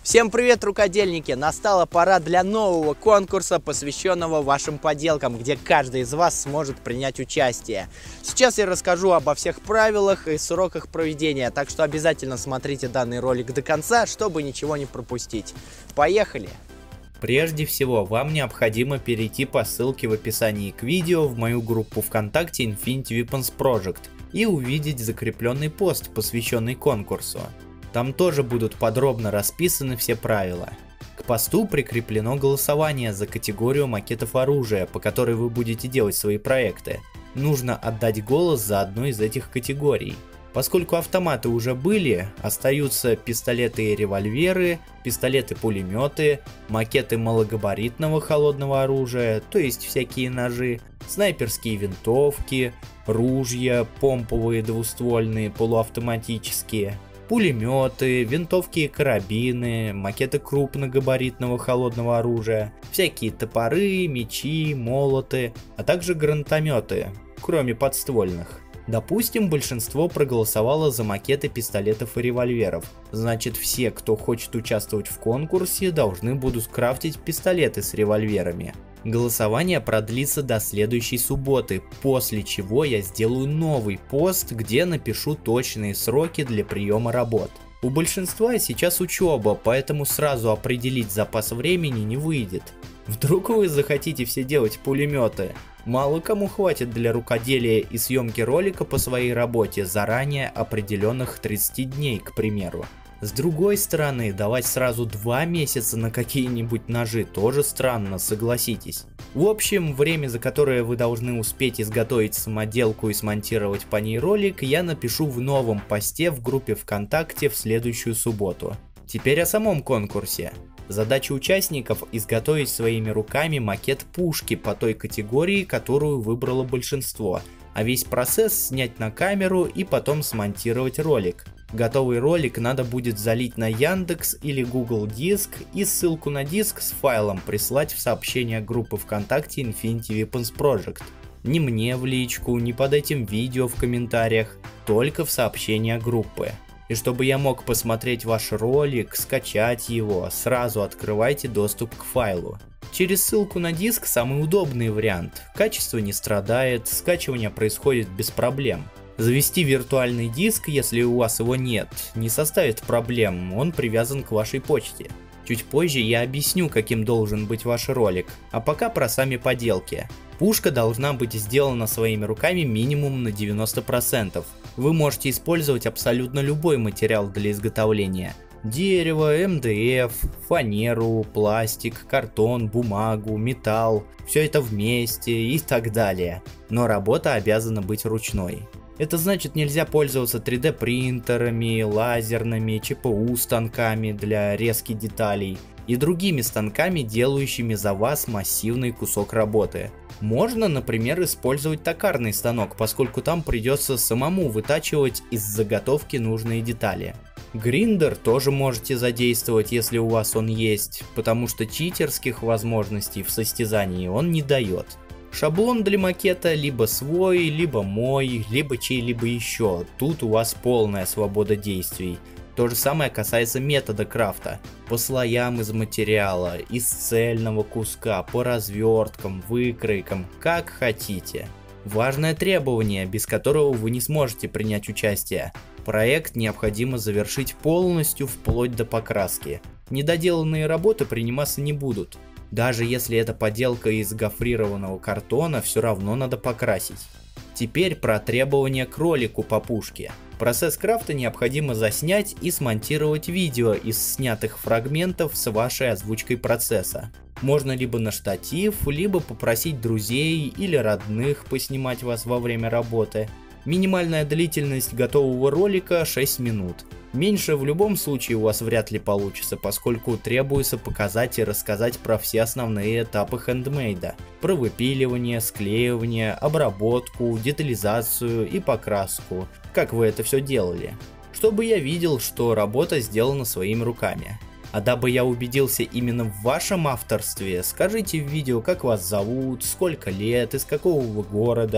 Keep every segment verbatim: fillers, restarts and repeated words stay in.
Всем привет, рукодельники! Настала пора для нового конкурса, посвященного вашим поделкам, где каждый из вас сможет принять участие. Сейчас я расскажу обо всех правилах и сроках проведения, так что обязательно смотрите данный ролик до конца, чтобы ничего не пропустить. Поехали! Прежде всего, вам необходимо перейти по ссылке в описании к видео в мою группу ВКонтакте Infinity Weapons Project и увидеть закрепленный пост, посвященный конкурсу. Там тоже будут подробно расписаны все правила. К посту прикреплено голосование за категорию макетов оружия, по которой вы будете делать свои проекты. Нужно отдать голос за одну из этих категорий. Поскольку автоматы уже были, остаются пистолеты и револьверы, пистолеты-пулеметы, макеты малогабаритного холодного оружия, то есть всякие ножи, снайперские винтовки, ружья, помповые двуствольные, полуавтоматические, пулеметы, винтовки и карабины, макеты крупногабаритного холодного оружия, всякие топоры, мечи, молоты, а также гранатометы, кроме подствольных. Допустим, большинство проголосовало за макеты пистолетов и револьверов. Значит, все, кто хочет участвовать в конкурсе, должны будут крафтить пистолеты с револьверами. Голосование продлится до следующей субботы, после чего я сделаю новый пост, где напишу точные сроки для приема работ. У большинства сейчас учеба, поэтому сразу определить запас времени не выйдет. Вдруг вы захотите все делать пулеметы? Мало кому хватит для рукоделия и съемки ролика по своей работе заранее определенных тридцати дней, к примеру. С другой стороны, давать сразу два месяца на какие-нибудь ножи тоже странно, согласитесь. В общем, время, за которое вы должны успеть изготовить самоделку и смонтировать по ней ролик, я напишу в новом посте в группе ВКонтакте в следующую субботу. Теперь о самом конкурсе. Задача участников – изготовить своими руками макет пушки по той категории, которую выбрало большинство, а весь процесс снять на камеру и потом смонтировать ролик. Готовый ролик надо будет залить на Яндекс или Google Диск и ссылку на диск с файлом прислать в сообщение группы ВКонтакте Infinity Weapons Project. Не мне в личку, не под этим видео в комментариях, только в сообщение группы. И чтобы я мог посмотреть ваш ролик, скачать его, сразу открывайте доступ к файлу. Через ссылку на диск самый удобный вариант. Качество не страдает, скачивание происходит без проблем. Завести виртуальный диск, если у вас его нет, не составит проблем, он привязан к вашей почте. Чуть позже я объясню, каким должен быть ваш ролик, а пока про сами поделки. Пушка должна быть сделана своими руками минимум на девяносто процентов. Вы можете использовать абсолютно любой материал для изготовления. Дерево, эм дэ эф, фанеру, пластик, картон, бумагу, металл, все это вместе и так далее. Но работа обязана быть ручной. Это значит, нельзя пользоваться три дэ принтерами, лазерными, че пэ у станками для резки деталей и другими станками, делающими за вас массивный кусок работы. Можно, например, использовать токарный станок, поскольку там придется самому вытачивать из заготовки нужные детали. Гриндер тоже можете задействовать, если у вас он есть, потому что читерских возможностей в состязании он не дает. Шаблон для макета либо свой, либо мой, либо чей-либо еще, тут у вас полная свобода действий. То же самое касается метода крафта. По слоям из материала, из цельного куска, по разверткам, выкройкам, как хотите. Важное требование, без которого вы не сможете принять участие. Проект необходимо завершить полностью вплоть до покраски. Недоделанные работы приниматься не будут. Даже если это поделка из гофрированного картона, все равно надо покрасить. Теперь про требования к ролику по пушке. Процесс крафта необходимо заснять и смонтировать видео из снятых фрагментов с вашей озвучкой процесса. Можно либо на штатив, либо попросить друзей или родных поснимать вас во время работы. Минимальная длительность готового ролика шесть минут. Меньше в любом случае у вас вряд ли получится, поскольку требуется показать и рассказать про все основные этапы хендмейда. Про выпиливание, склеивание, обработку, детализацию и покраску. Как вы это все делали. Чтобы я видел, что работа сделана своими руками. А дабы я убедился именно в вашем авторстве, скажите в видео, как вас зовут, сколько лет, из какого вы города.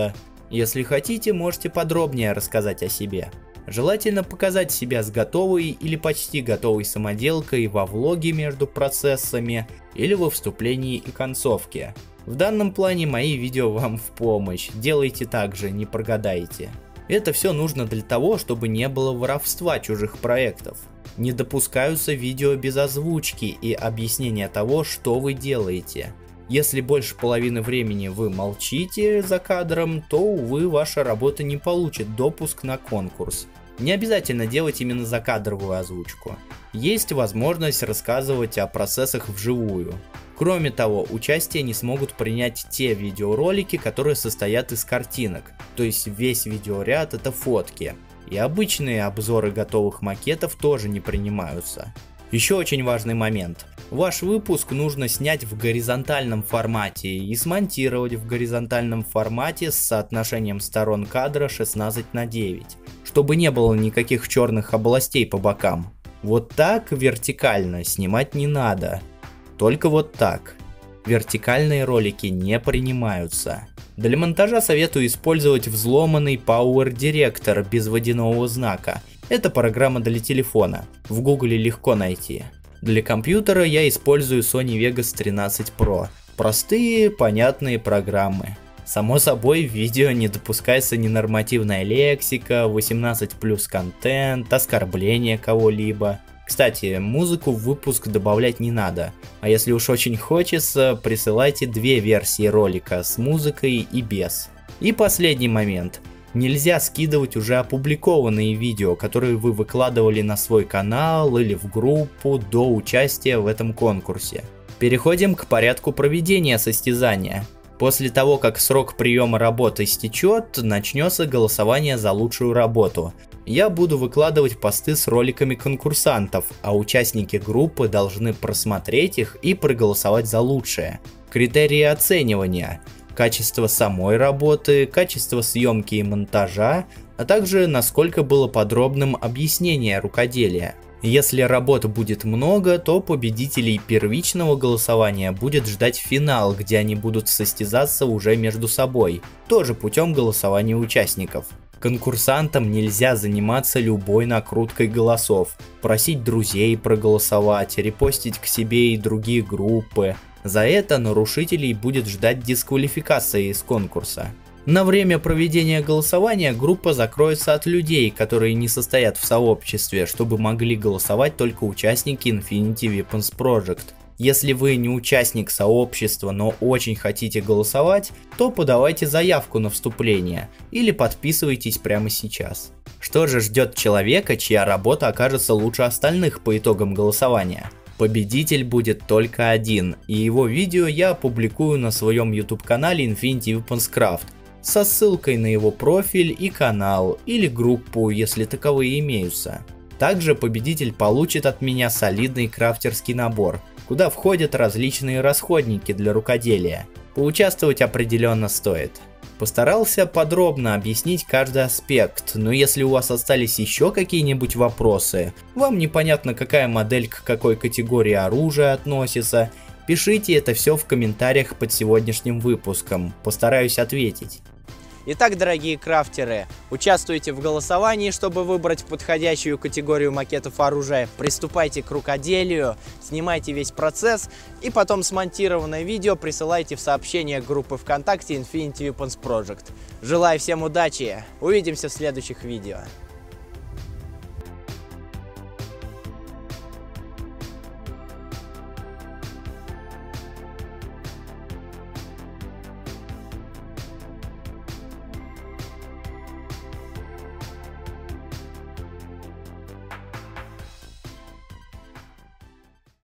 Если хотите, можете подробнее рассказать о себе. Желательно показать себя с готовой или почти готовой самоделкой во влоге между процессами или во вступлении и концовке. В данном плане мои видео вам в помощь, делайте так же, не прогадайте. Это все нужно для того, чтобы не было воровства чужих проектов. Не допускаются видео без озвучки и объяснения того, что вы делаете. Если больше половины времени вы молчите за кадром, то, увы, ваша работа не получит допуск на конкурс. Не обязательно делать именно закадровую озвучку. Есть возможность рассказывать о процессах вживую. Кроме того, участие не смогут принять те видеоролики, которые состоят из картинок, то есть весь видеоряд — это фотки. И обычные обзоры готовых макетов тоже не принимаются. Еще очень важный момент. Ваш выпуск нужно снять в горизонтальном формате и смонтировать в горизонтальном формате с соотношением сторон кадра шестнадцать на девять, чтобы не было никаких черных областей по бокам. Вот так вертикально снимать не надо. Только вот так. Вертикальные ролики не принимаются. Для монтажа советую использовать взломанный Power Director без водяного знака. Это программа для телефона. В гугле легко найти. Для компьютера я использую Sony Vegas тринадцать про. Простые, понятные программы. Само собой, в видео не допускается ненормативная лексика, восемнадцать плюс контент, оскорбление кого-либо. Кстати, музыку в выпуск добавлять не надо. А если уж очень хочется, присылайте две версии ролика с музыкой и без. И последний момент. Нельзя скидывать уже опубликованные видео, которые вы выкладывали на свой канал или в группу до участия в этом конкурсе. Переходим к порядку проведения состязания. После того, как срок приема работы истечет, начнется голосование за лучшую работу. Я буду выкладывать посты с роликами конкурсантов, а участники группы должны просмотреть их и проголосовать за лучшее. Критерии оценивания: качество самой работы, качество съемки и монтажа, а также насколько было подробным объяснение рукоделия. Если работ будет много, то победителей первичного голосования будет ждать финал, где они будут состязаться уже между собой, тоже путем голосования участников. Конкурсантам нельзя заниматься любой накруткой голосов, просить друзей проголосовать, репостить к себе и другие группы. За это нарушителей будет ждать дисквалификация из конкурса. На время проведения голосования группа закроется от людей, которые не состоят в сообществе, чтобы могли голосовать только участники Infinity Weapons Project. Если вы не участник сообщества, но очень хотите голосовать, то подавайте заявку на вступление или подписывайтесь прямо сейчас. Что же ждет человека, чья работа окажется лучше остальных по итогам голосования? Победитель будет только один, и его видео я опубликую на своем YouTube канале Infinity Weapons Craft со ссылкой на его профиль и канал, или группу, если таковые имеются. Также победитель получит от меня солидный крафтерский набор, куда входят различные расходники для рукоделия. Поучаствовать определенно стоит. Постарался подробно объяснить каждый аспект, но если у вас остались еще какие-нибудь вопросы, вам непонятно, какая модель к какой категории оружия относится, пишите это все в комментариях под сегодняшним выпуском, постараюсь ответить. Итак, дорогие крафтеры, участвуйте в голосовании, чтобы выбрать подходящую категорию макетов оружия, приступайте к рукоделию, снимайте весь процесс и потом смонтированное видео присылайте в сообщение группы ВКонтакте Infinity Weapons Project. Желаю всем удачи, увидимся в следующих видео.